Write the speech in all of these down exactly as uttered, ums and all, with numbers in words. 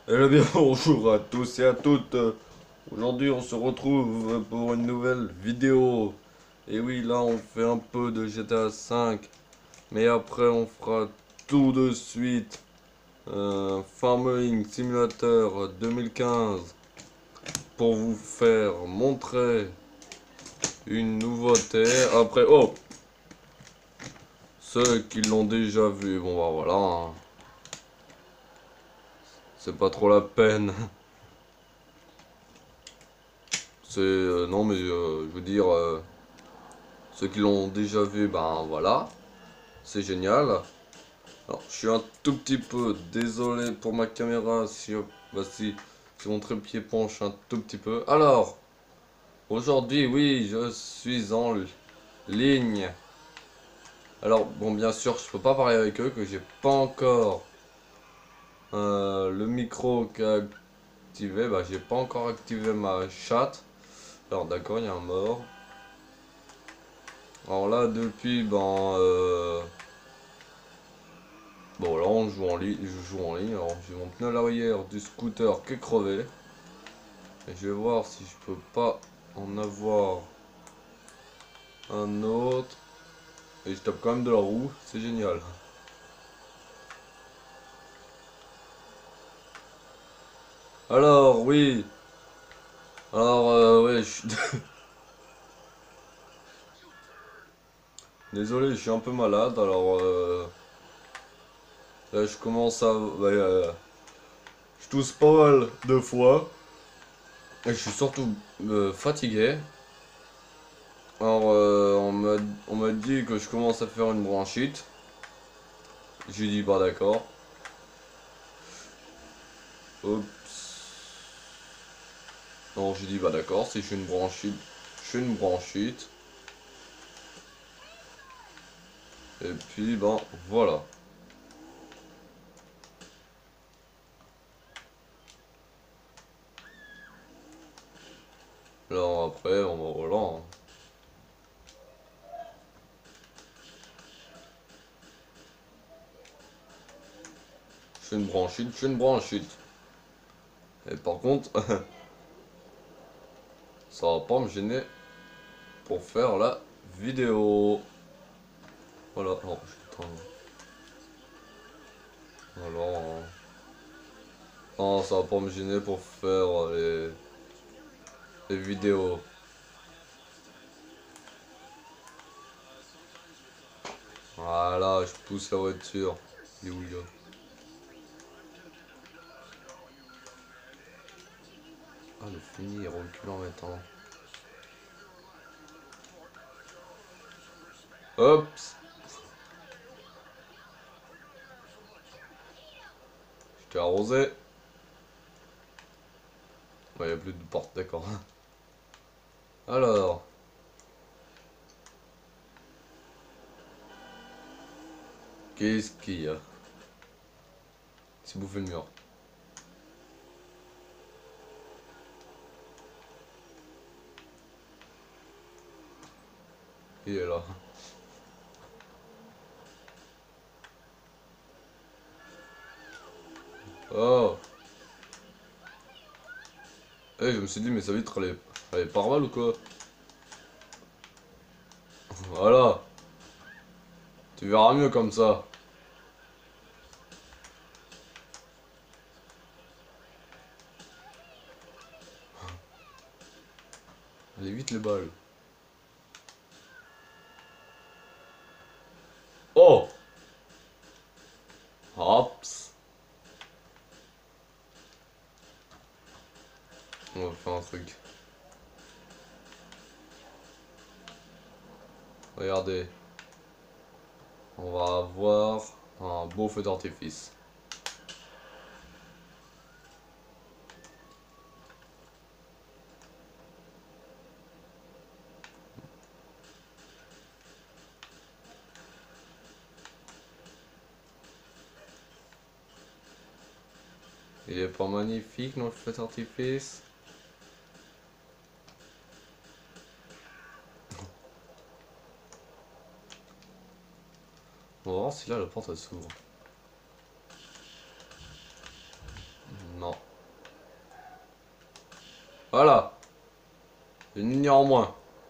Eh bien, bonjour à tous et à toutes. Aujourd'hui, on se retrouve pour une nouvelle vidéo. Et oui, là, on fait un peu de G T A cinq. Mais après, on fera tout de suite un Farming Simulator deux mille quinze pour vous faire montrer une nouveauté. Après, oh, ceux qui l'ont déjà vu, bon bah voilà, hein. C'est pas trop la peine. C'est euh, non mais euh, je veux dire. euh, Ceux qui l'ont déjà vu, ben voilà, c'est génial. Alors, je suis un tout petit peu désolé pour ma caméra si, bah, si, si mon trépied penche un tout petit peu. Alors, aujourd'hui, oui, je suis en ligne. Alors, bon, bien sûr, je peux pas parler avec eux, que j'ai pas encore euh, le micro qui est activé. Bah, j'ai pas encore activé ma chatte. Alors, d'accord, il y a un mort. Alors là, depuis, ben, euh, bon là on joue en ligne, je joue en ligne, alors j'ai mon pneu à l'arrière du scooter qui est crevé. Et je vais voir si je peux pas en avoir un autre. Et je tape quand même de la roue, c'est génial. Alors oui, alors euh, ouais, je suis désolé, je suis un peu malade, alors euh, là je commence à... ouais, euh, je tousse pas mal de fois. Et je suis surtout euh, fatigué. Alors euh, on m'a on m'a dit que je commence à faire une bronchite. J'ai dit bah d'accord. Oups. Non, j'ai dit bah d'accord, si je suis une bronchite, je suis une bronchite. Et puis ben voilà. Alors après, on va voilà, hein. Je suis une bronchite, je suis une bronchite. Et par contre, ça va pas me gêner pour faire la vidéo. Voilà, alors je vais alors, hein. Non, ça va pas me gêner pour faire les, les vidéos. Voilà, je pousse la voiture. Il est où, le gars? Ah, le fini, il recule en mettant. Hop! Je t'ai arrosé. Ouais, y a plus de porte, d'accord. Alors, qu'est-ce qu'il y a? C'est bouffé le mur. Il est là. Oh! Eh, je me suis dit, mais sa vitre, elle est, elle est par mal ou quoi? Voilà! Tu verras mieux comme ça. Elle évite les balles. Oh! Hops! On va faire un truc. Regardez. On va avoir un beau feu d'artifice. Il est pas magnifique notre feu d'artifice? On va voir si là la porte elle s'ouvre. Non. Voilà. Une ligne en moins.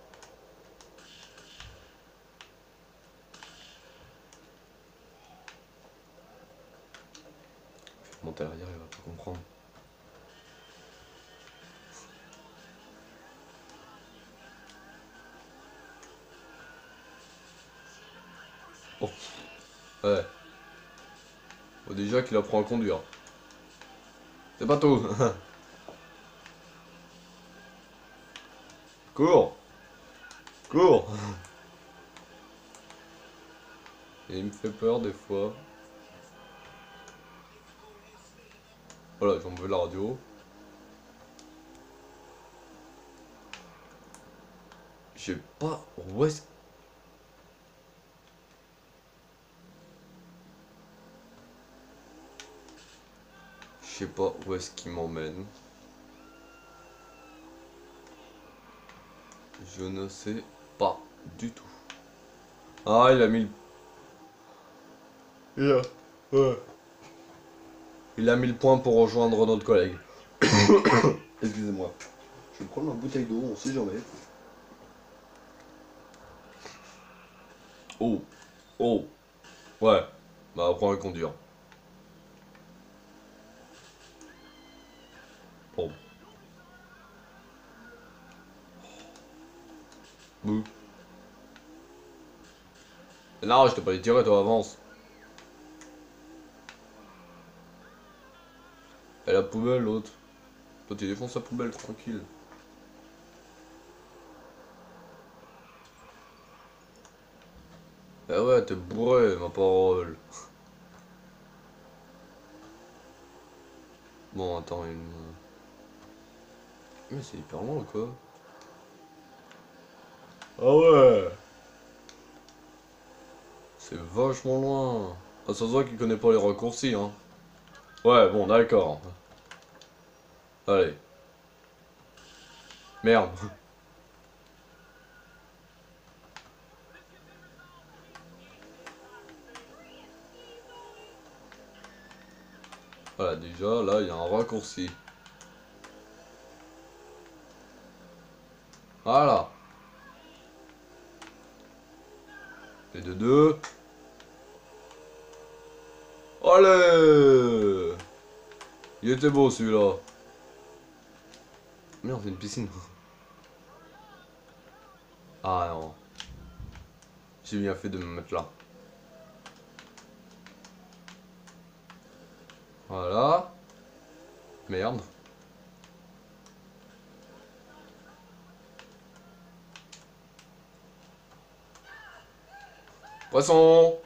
Monter à l'arrière, il va pas comprendre. Oh. Ouais. Bon, déjà qu'il apprend à conduire. C'est pas tout. Cours. Cours. Et il me fait peur des fois. Voilà, j'ai enlevé la radio. Je sais pas où est-ce... Je sais pas où est-ce qu'il m'emmène. Je ne sais pas du tout. Ah, il a mis le... Il a... Ouais. Il a mis le point pour rejoindre notre collègue. Excusez-moi. Je vais prendre ma bouteille d'eau, on sait jamais. Oh. Oh. Ouais. Bah, apprends à conduire. Bon. Bouh. Non, je t'ai pas dit tirer, toi, avance. Et la poubelle, l'autre. Toi, tu défonces la poubelle, tranquille. Ah ouais, t'es bourré, ma parole. Bon, attends, une... Mais c'est hyper loin, quoi. Ah ouais. C'est vachement loin. Ah, ça se voit qu'il connaît pas les raccourcis, hein. Ouais, bon, d'accord. Allez. Merde. Voilà, déjà, là, il y a un raccourci. Voilà. Et de deux. Allez. Il était beau, celui-là. Merde, c'est une piscine. Ah non. J'ai bien fait de me mettre là. Voilà. Merde. Poisson.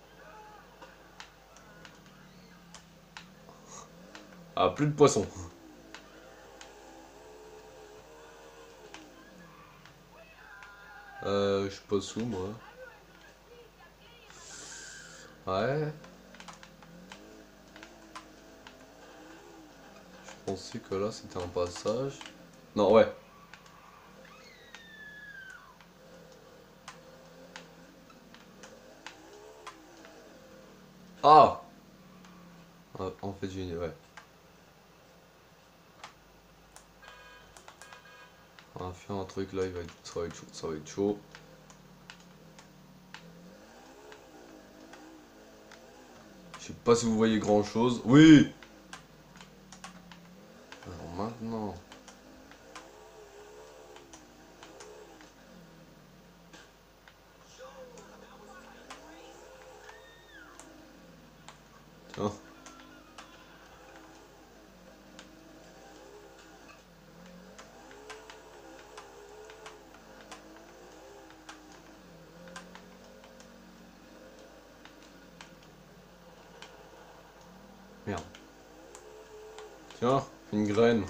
Ah, plus de poisson. Euh, je suis pas sous, moi. Ouais. Je pensais que là, c'était un passage. Non, ouais. Ah. Ah, en fait, j'ai une... Ouais. On va faire un truc là, il va être... ça va être chaud. Ça va être chaud. Je sais pas si vous voyez grand chose. Oui. Alors maintenant. Tiens. Merde. Tiens, une graine.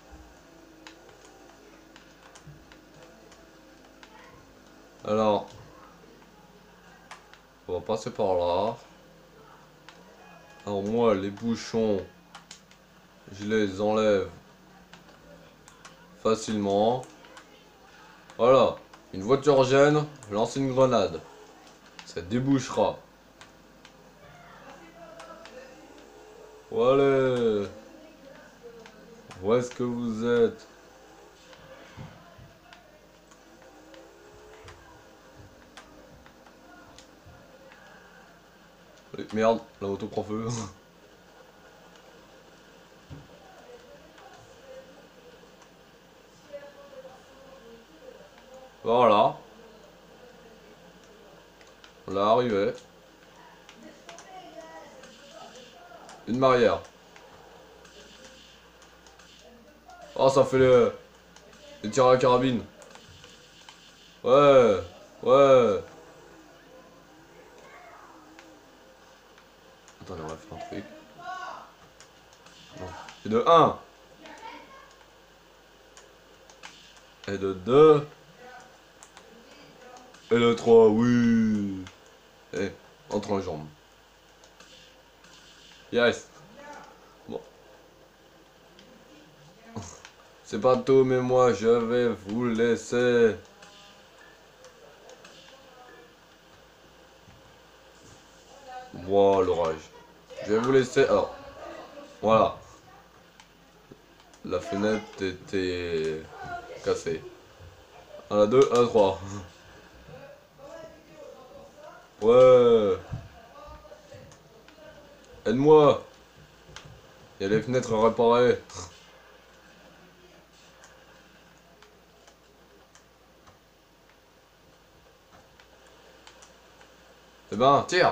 Alors. On va passer par là. Alors moi, les bouchons, je les enlève facilement. Voilà. Une voiture gêne, lance une grenade. Ça débouchera. Voilà. Où est-ce que vous êtes? Et merde, la moto prend feu. Voilà. On l'a arrivé. Une barrière. Oh, ça fait le... les tirs à la carabine. Ouais. Ouais. Attends, on va faire un truc. Non. Et de un. Et de deux. Et de trois, oui. Et entre les jambes. Yes. Bon. C'est pas tout, mais moi je vais vous laisser. Wow, l'orage. Je vais vous laisser. Alors, voilà. La fenêtre était cassée. À la deux, à la trois. Ouais. Aide-moi. Il y a les fenêtres à réparer. Eh ben, tire.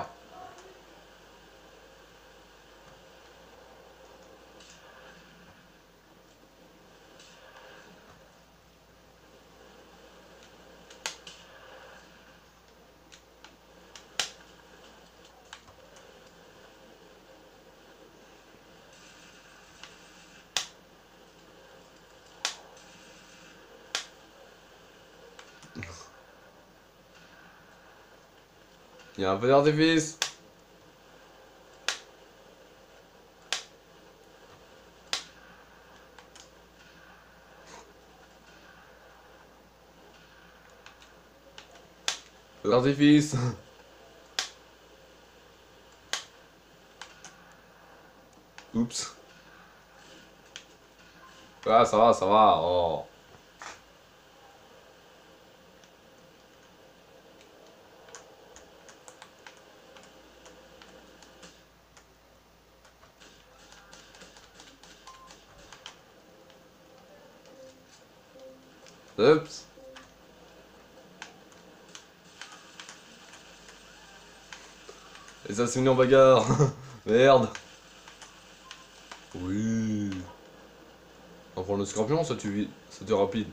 Il y a un peu d'artifice. L'artifice. Oups. Ah, ça va, ça va. Oh. Oups. Et ça s'est mis en bagarre. Merde. Oui. On prend le scorpion, ça tue vite. Ça tue rapide.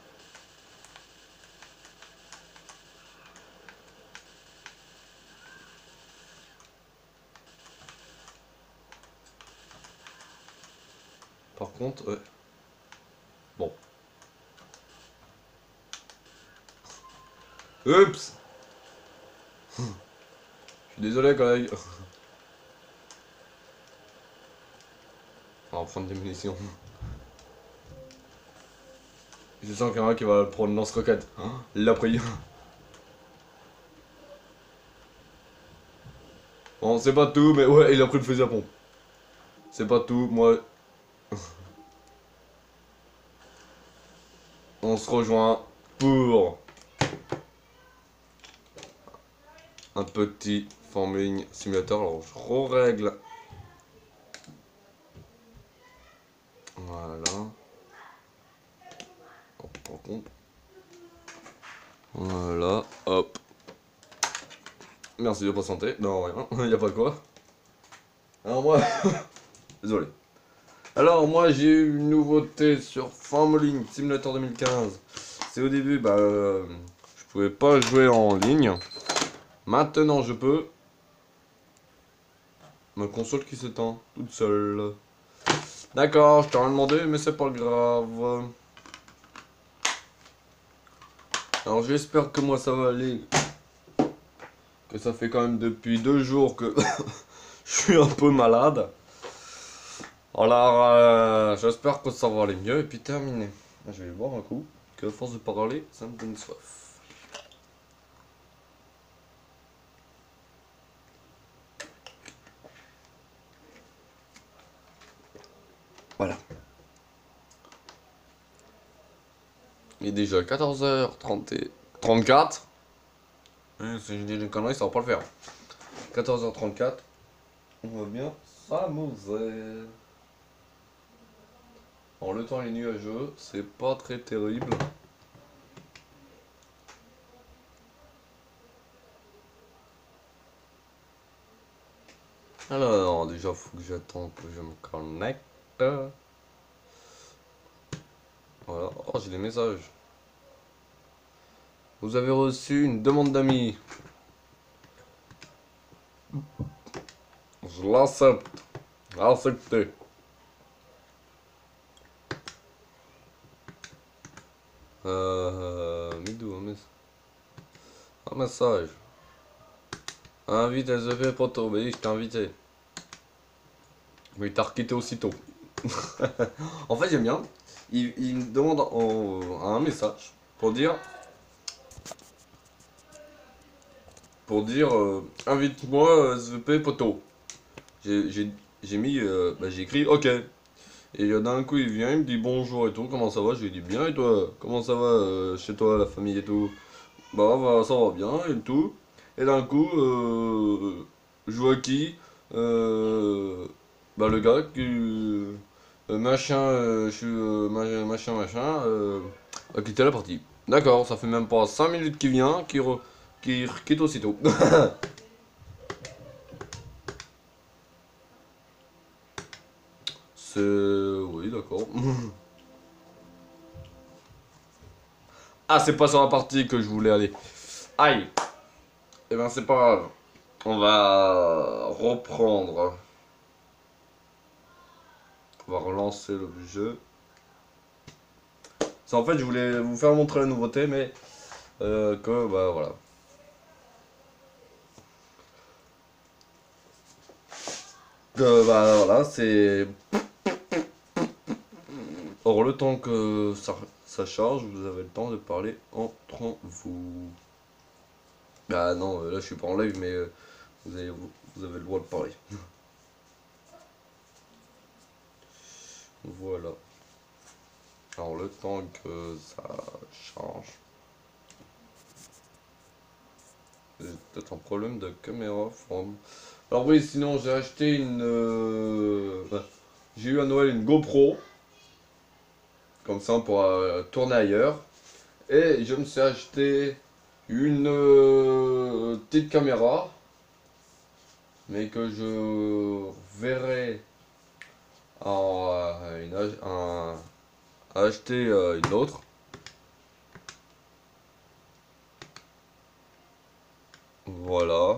Par contre, ouais. Bon. Oups. Je suis désolé, collègue. On va prendre des munitions. Je sens qu'il y en a un qui va prendre lance-roquette. Il l'a pris. Bon, c'est pas tout, mais ouais, il a pris le fusil à pompe. C'est pas tout, moi... On se rejoint pour... un petit Farming Simulator. Alors, je re-règle. Voilà. Hop, par contre. Voilà, hop. Merci de patienter. Non, rien, il n'y a pas de quoi. Alors moi... Désolé. Alors moi j'ai eu une nouveauté sur Farming Simulator deux mille quinze. C'est au début, bah... Euh, je pouvais pas jouer en ligne. Maintenant je peux. Ma console qui s'éteint toute seule. D'accord, je t'ai rien demandé, mais c'est pas grave. Alors j'espère que moi ça va aller. Que ça fait quand même depuis deux jours que je suis un peu malade. Alors euh, j'espère que ça va aller mieux et puis terminé. Je vais boire un coup, que à force de parler, ça me donne soif. Voilà. Il est déjà quatorze heures trente-quatre. Et si je dis des conneries, ça va pas le faire. quatorze heures trente-quatre. On va bien s'amuser. Alors le temps est nuageux, c'est pas très terrible. Alors déjà faut que j'attende que je me connecte. Voilà. Oh, j'ai des messages. Vous avez reçu une demande d'amis. Je l'accepte. Accepté. Euh... Midou, un, mes... un message. Invite S V P Poto. Oui, je t'ai invité. Mais il t'a requitté aussitôt. En fait, j'aime bien. Il, il me demande en, un message pour dire... Pour dire... Euh, invite-moi S V P Poto. J'ai mis... Euh, bah, j'ai écrit OK. Et euh, d'un coup, il vient, il me dit bonjour et tout, comment ça va? Je lui dis bien et toi? Comment ça va euh, chez toi, la famille et tout? Bah, bah ça va bien et tout. Et d'un coup, euh, je vois qui? Euh, bah le gars qui... euh, machin, euh, je suis... euh, ma- machin, machin, euh, a quitté la partie. D'accord, ça fait même pas cinq minutes qu'il vient, qu'il re- qu'il quitte aussitôt. C'est... Oui, d'accord. Ah, c'est pas sur la partie que je voulais aller. Aïe. Eh ben, c'est pas grave. On va reprendre. On va relancer le jeu. C'est en fait, je voulais vous faire montrer la nouveauté, mais euh, que, bah voilà. Que, bah voilà, c'est... Or, le temps que ça, ça charge, vous avez le temps de parler entre vous. Ah non, euh, là je suis pas en live, mais euh, vous, avez, vous, vous avez le droit de parler. Voilà. Alors, le temps que ça change. J'ai peut-être un problème de caméra. From... Alors oui, sinon j'ai acheté une... euh, bah, j'ai eu à Noël une GoPro. Comme ça on pourra euh, tourner ailleurs. Et je me suis acheté une euh, petite caméra. Mais que je verrai en euh, une, ach- un- acheter euh, une autre. Voilà.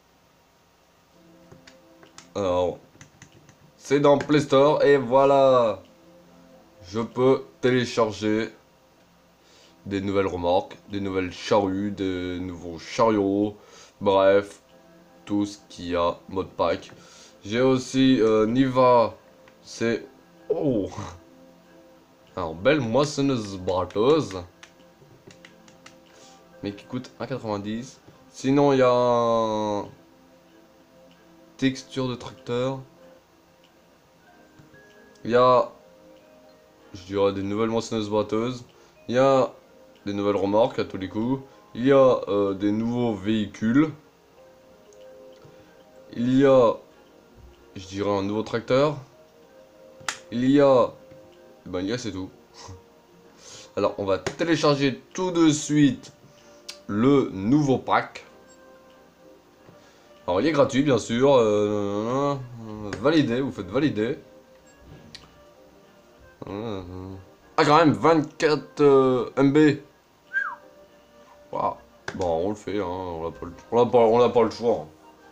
Alors, c'est dans Play Store et voilà. Je peux télécharger des nouvelles remorques, des nouvelles charrues, des nouveaux chariots, bref, tout ce qu'il y a mode pack. J'ai aussi euh, Niva, c'est... Oh! Alors, belle moissonneuse batteuse, mais qui coûte un quatre-vingt-dix. Sinon, il y a un... texture de tracteur. Il y a, je dirais, des nouvelles moissonneuses batteuses. Il y a des nouvelles remorques à tous les coups. Il y a euh, des nouveaux véhicules. Il y a, je dirais, un nouveau tracteur. Il y a... Ben, il y a, c'est tout. Alors, on va télécharger tout de suite le nouveau pack. Alors, il est gratuit, bien sûr. Euh, valider, vous faites valider. Ah, quand même, vingt-quatre euh, M B. Waouh. Bon, on le fait, hein. On n'a pas, le... on n'a pas... on n'a pas le choix. Hein.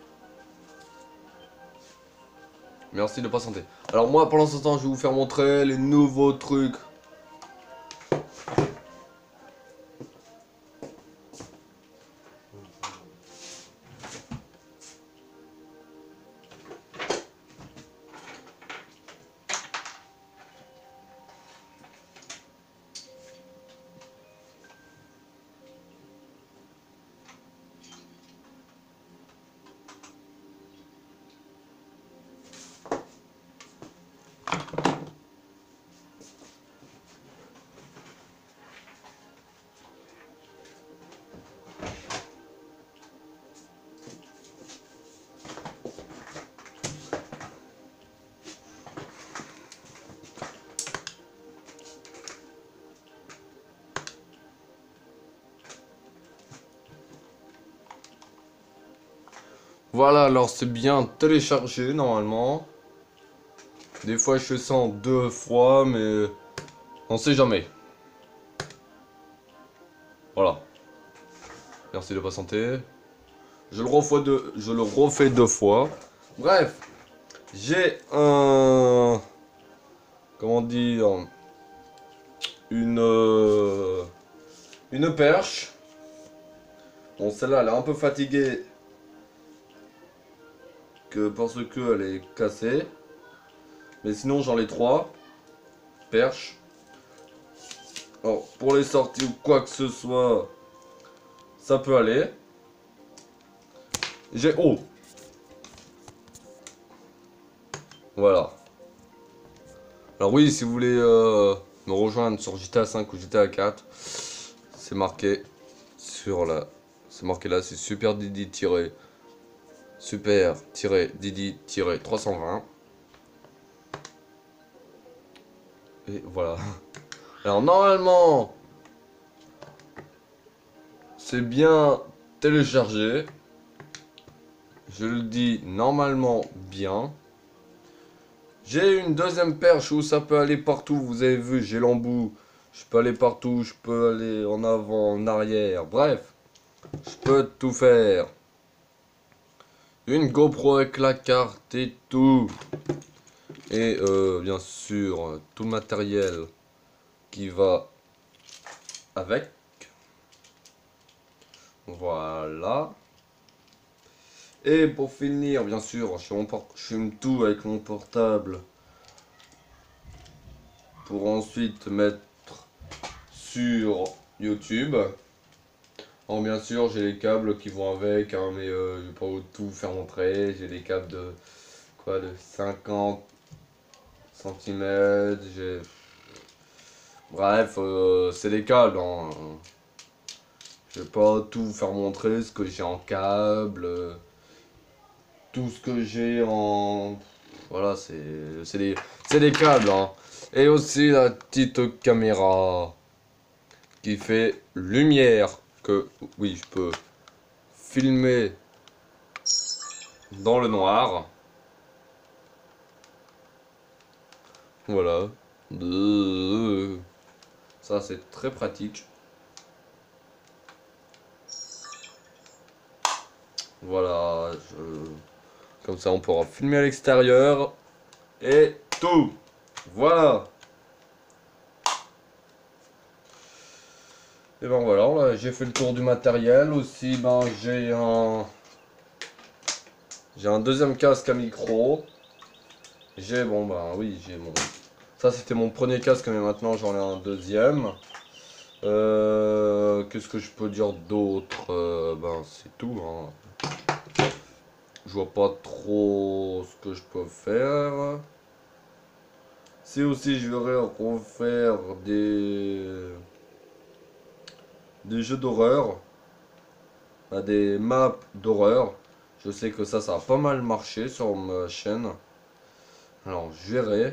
Merci de patienter. Alors, moi, pendant ce temps, je vais vous faire montrer les nouveaux trucs. Voilà, alors c'est bien téléchargé normalement. Des fois je fais ça en deux fois, mais on sait jamais. Voilà. Merci de patienter. Je le refais deux, je le refais deux fois. Bref, j'ai un, comment dire, une euh, une perche. Bon, celle-là, elle est un peu fatiguée que parce que elle est cassée. Mais sinon, j'en ai trois perches. Alors, pour les sorties ou quoi que ce soit, ça peut aller. J'ai... Oh! Voilà. Alors oui, si vous voulez euh, me rejoindre sur G T A cinq ou G T A quatre, c'est marqué sur la... C'est marqué là, c'est Super Didi Super Didi trois cent vingt. Et voilà. Alors normalement, c'est bien téléchargé. Je le dis normalement bien. J'ai une deuxième perche où ça peut aller partout. Vous avez vu, j'ai l'embout. Je peux aller partout. Je peux aller en avant, en arrière. Bref, je peux tout faire. Une GoPro avec la carte et tout. Et euh, bien sûr, tout le matériel qui va avec. Voilà. Et pour finir, bien sûr, je fume tout avec mon portable. Pour ensuite mettre sur YouTube. Alors bien sûr, j'ai les câbles qui vont avec, hein, mais euh, je vais pas tout faire montrer. J'ai des câbles de quoi, de cinquante centimètres. J'ai... Bref, euh, c'est des câbles. Hein. Je vais pas tout faire montrer ce que j'ai en câble. Euh, tout ce que j'ai en... Voilà, c'est des, des câbles. Hein. Et aussi la petite caméra qui fait lumière. Que oui, je peux filmer dans le noir. Voilà. Ça, c'est très pratique. Voilà. Je... Comme ça, on pourra filmer à l'extérieur. Et tout. Voilà. Et ben voilà, là, j'ai fait le tour du matériel. Aussi, ben j'ai un... J'ai un deuxième casque à micro. J'ai, bon ben oui, j'ai mon... Ça, c'était mon premier casque, mais maintenant, j'en ai un deuxième. Euh, Qu'est-ce que je peux dire d'autre? euh, Ben, c'est tout. Hein. Je vois pas trop ce que je peux faire. Si aussi je vais refaire des des jeux d'horreur, ben, des maps d'horreur. Je sais que ça, ça a pas mal marché sur ma chaîne. Alors, je verrai.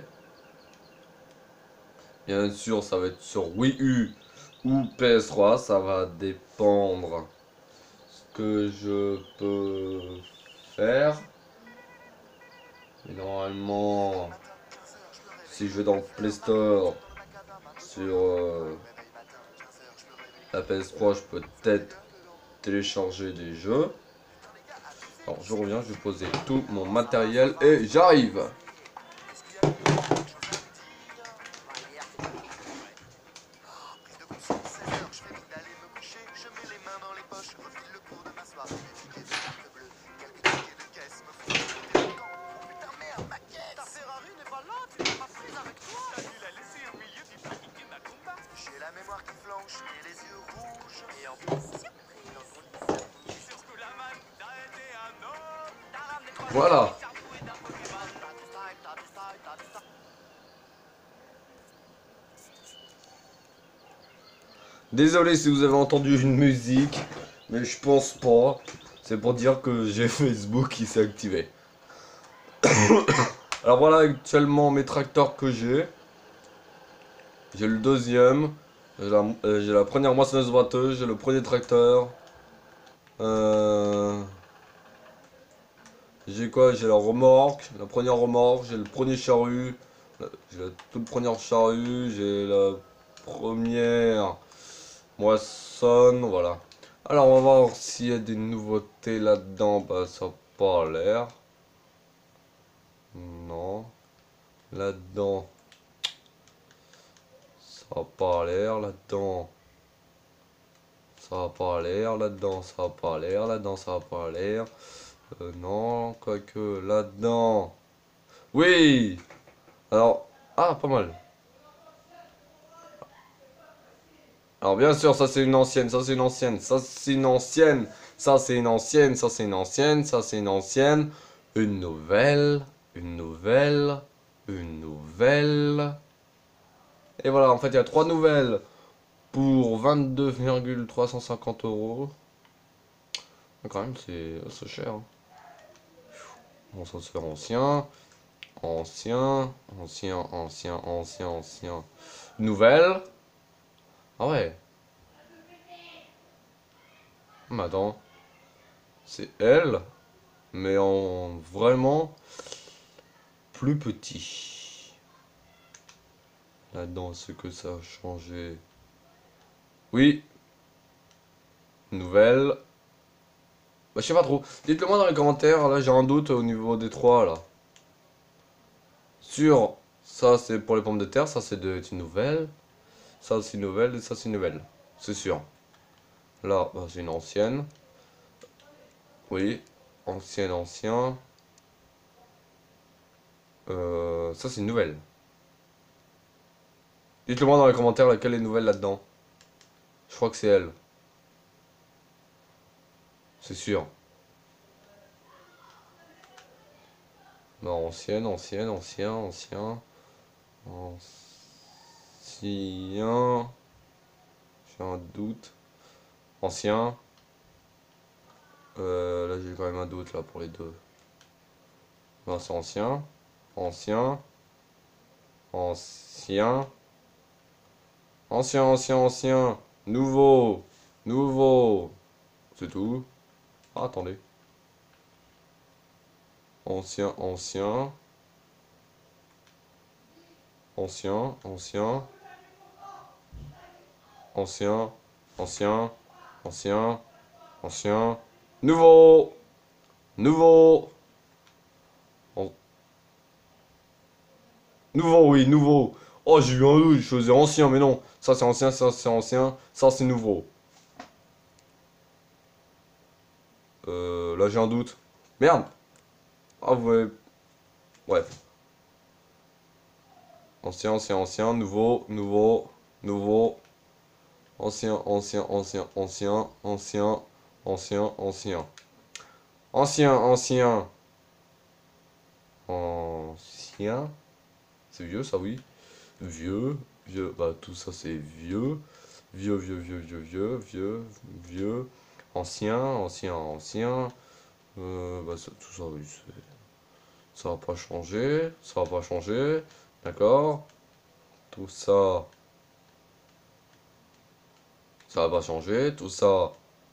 Bien sûr, ça va être sur Wii U ou P S trois, ça va dépendre ce que je peux faire. Mais normalement, si je vais dans le Play Store sur euh, la P S trois, je peux peut-être télécharger des jeux. Alors je reviens, je vais poser tout mon matériel et j'arrive. Voilà. Désolé si vous avez entendu une musique, mais je pense pas. C'est pour dire que j'ai Facebook qui s'est activé. Alors voilà actuellement mes tracteurs que j'ai. J'ai le deuxième. J'ai la, euh, la première moissonneuse batteuse. J'ai le premier tracteur. Euh... J'ai quoi? J'ai la remorque, la première remorque, j'ai le premier charrue, la- j'ai la toute première charrue, j'ai la première moissonne, voilà. Alors on va voir s'il y a des nouveautés là-dedans, bah ça n'a pas l'air. Non. Là-dedans, ça n'a pas l'air, là-dedans. Ça a pas l'air, là-dedans, ça a pas l'air, là-dedans, ça a pas l'air. Euh, non, quoique, là-dedans. Oui! Alors, ah, pas mal. Alors, bien sûr, ça c'est une ancienne, ça c'est une ancienne, ça c'est une ancienne, ça c'est une ancienne, ça c'est une ancienne, ça c'est une ancienne. Une nouvelle, une nouvelle, une nouvelle. Et voilà, en fait, il y a trois nouvelles pour vingt-deux virgule trois cent cinquante euros. Quand même, c'est c'est cher, hein. Bon, ça se fait ancien, ancien, ancien, ancien, ancien, ancien. Nouvelle. Ah ouais. Mais attends. C'est elle, mais en vraiment plus petit. Là-dedans, ce que ça a changé. Oui. Nouvelle. Bah, je sais pas trop. Dites-le moi dans les commentaires. Là, j'ai un doute au niveau des trois, là. Sur. Ça, c'est pour les pommes de terre. Ça, c'est de- une nouvelle. Ça, c'est une nouvelle. Et ça, c'est une nouvelle. C'est sûr. Là, bah, c'est une ancienne. Oui, ancienne, ancien. Euh, ça, c'est une nouvelle. Dites-le moi dans les commentaires laquelle est nouvelle là-dedans. Je crois que c'est elle. C'est sûr. Non, ancienne, ancienne, ancien, ancien. Ancien. J'ai un doute. Ancien. Euh, là, j'ai quand même un doute là pour les deux. Non, c'est ancien. Ancien. Ancien. Ancien, ancien, ancien. Nouveau. Nouveau. C'est tout. Ah, attendez. Ancien, ancien. Ancien, ancien. Ancien, ancien, ancien, ancien. Nouveau. Nouveau. An- Nouveau, oui, nouveau. Oh, j'ai eu un doute, je faisais ancien, mais non. Ça, c'est ancien, ça, c'est ancien. Ça, c'est nouveau. Euh, là, j'ai un doute. Merde. Ah, ouais. Bref. Ancien, ancien, ancien. Nouveau, nouveau, nouveau. Ancien, ancien, ancien, ancien, ancien, ancien, ancien. Ancien, ancien. Ancien. C'est vieux, ça, oui. Vieux, vieux. Bah, tout ça, c'est vieux. Vieux, vieux, vieux, vieux, vieux, vieux, vieux. Ancien, ancien, ancien. Euh, bah, ça- tout ça, oui, c'est- ça va pas changer. Ça va pas changer. D'accord? Tout ça, ça va pas changer. Tout ça,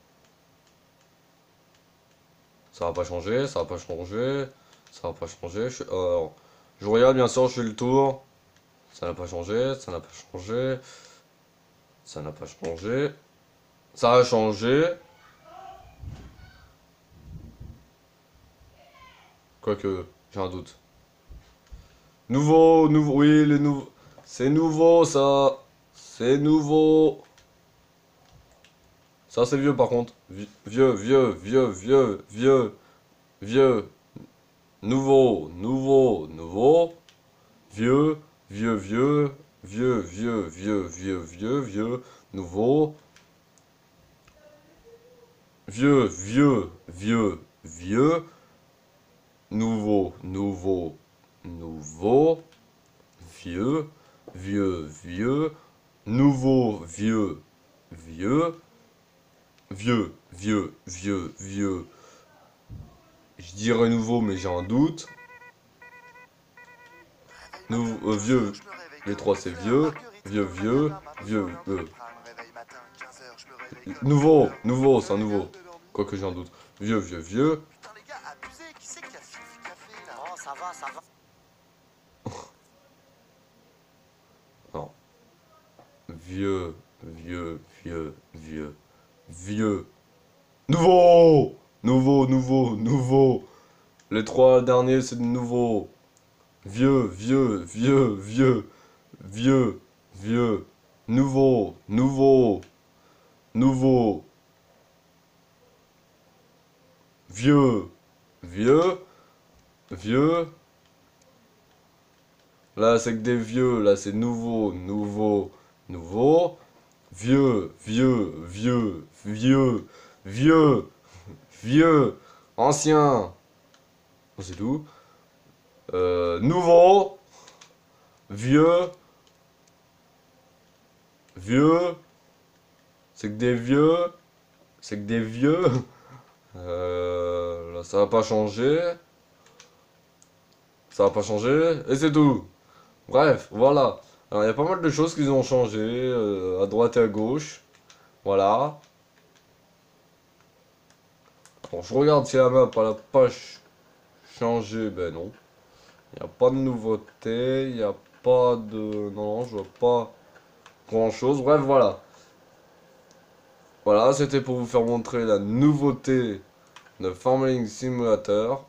ça va pas changer. Ça va pas changer. Ça va pas changer. Je, alors, je regarde, bien sûr, je fais le tour. Ça n'a pas changé. Ça n'a pas changé. Ça n'a pas changé. Ça a changé. Quoique, j'ai un doute. Nouveau, nouveau, oui, le nouveau. C'est nouveau, ça. C'est nouveau. Ça, c'est vieux, par contre. Vi- Vieux, vieux, vieux, vieux, vieux, vieux. Nouveau, nouveau, nouveau. Vieux, vieux, vieux, vieux, vieux, vieux, vieux, vieux, vieux. Nouveau. Vieux, vieux, vieux, vieux. Nouveau, nouveau, nouveau. Vieux, vieux, vieux. Nouveau, vieux, vieux. Vieux, vieux, vieux, vieux. Je dirais nouveau, mais j'ai un doute. Nouveau, euh, vieux. Les trois, c'est vieux. Vieux, vieux, vieux, euh. Nouveau, nouveau, c'est un nouveau. Quoique j'ai un doute. Vieux, vieux, vieux. qui c'est qui a fait, qui a fait là? Oh, ça va, ça va. Non. Vieux, vieux, vieux, vieux, vieux. Nouveau! Nouveau, nouveau, nouveau. Les trois derniers, c'est de nouveau. Vieux, vieux, vieux, vieux, vieux, vieux. Nouveau, nouveau, nouveau. Vieux, vieux, vieux. Là, c'est que des vieux. Là, c'est nouveau, nouveau, nouveau. Vieux, vieux, vieux, vieux, vieux, vieux, ancien. C'est tout. Euh, nouveau, vieux, vieux. C'est que des vieux. C'est que des vieux. Euh, là, ça va pas changer. Ça va pas changer. Et c'est tout. Bref, voilà. Alors, il y a pas mal de choses qui ont changé. Euh, à droite et à gauche. Voilà. Bon, je regarde si la map elle a pas ch- changé. Ben non. Il n'y a pas de nouveauté. Il n'y a pas de... Non, non, je vois pas grand chose. Bref, voilà. Voilà, c'était pour vous faire montrer la nouveauté de Farming Simulator.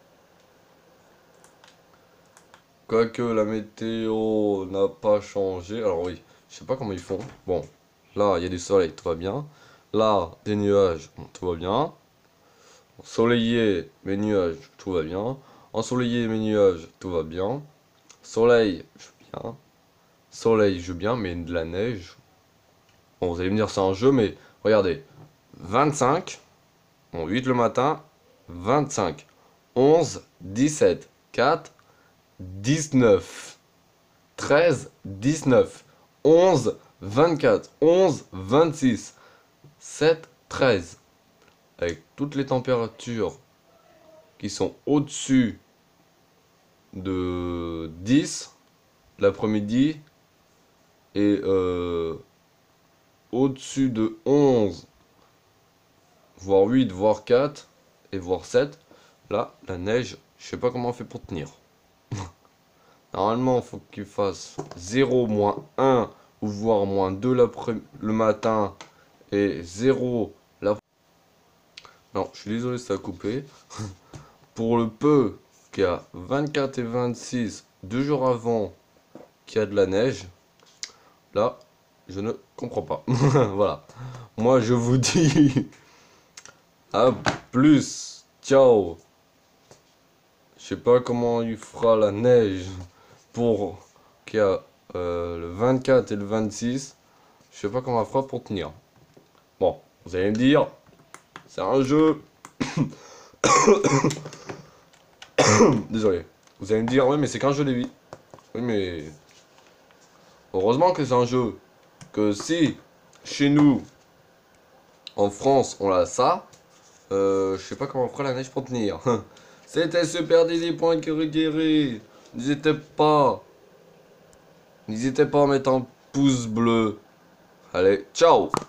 Quoique la météo n'a pas changé. Alors oui, je sais pas comment ils font. Bon, là, il y a du soleil, tout va bien. Là, des nuages, bon, tout va bien. Ensoleillé, mes nuages, tout va bien. Ensoleillé, mes nuages, tout va bien. Soleil, je veux bien. Soleil, je veux bien, mais de la neige. Bon, vous allez me dire c'est un jeu, mais regardez. vingt-cinq, bon, huit le matin, vingt-cinq, onze, dix-sept, quatre, dix-neuf, treize, dix-neuf, onze, vingt-quatre, onze, vingt-six, sept, treize. Avec toutes les températures qui sont au-dessus de dix l'après-midi et euh, au-dessus de onze, voire huit, voire quatre et voire sept. Là, la neige, je sais pas comment on fait pour tenir. Normalement, il faut qu'il fasse zéro, moins un, ou voire moins deux le matin, et zéro l'après. Non, je suis désolé, ça a coupé. Pour le peu qu'il y a vingt-quatre et vingt-six, deux jours avant qu'il y a de la neige, là, je ne comprends pas. Voilà. Moi, je vous dis à plus. Ciao. Je sais pas comment il fera la neige pour qu'il y a euh, le vingt-quatre et le vingt-six. Je sais pas comment elle fera pour tenir. Bon, vous allez me dire, c'est un jeu. Désolé. Vous allez me dire, ouais, mais c'est qu'un jeu des vies. Oui, mais heureusement que c'est un jeu. Que si, chez nous, en France, on a ça, euh, je sais pas comment on fera la neige pour tenir. C'était Super Didi Point Guéri. N'hésitez pas. N'hésitez pas à mettre un pouce bleu. Allez, ciao!